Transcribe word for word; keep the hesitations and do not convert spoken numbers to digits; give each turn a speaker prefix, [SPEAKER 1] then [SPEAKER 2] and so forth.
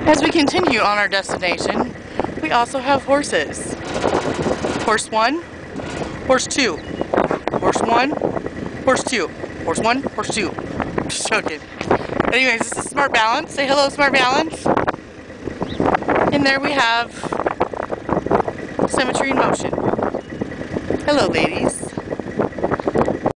[SPEAKER 1] As we continue on our destination, we also have horses. Horse one, horse two, horse one, horse two, horse one, horse two. Just joking. Anyways, this is Smart Balance. Say hello, Smart Balance. And there we have Symmetry in Motion. Hello, ladies.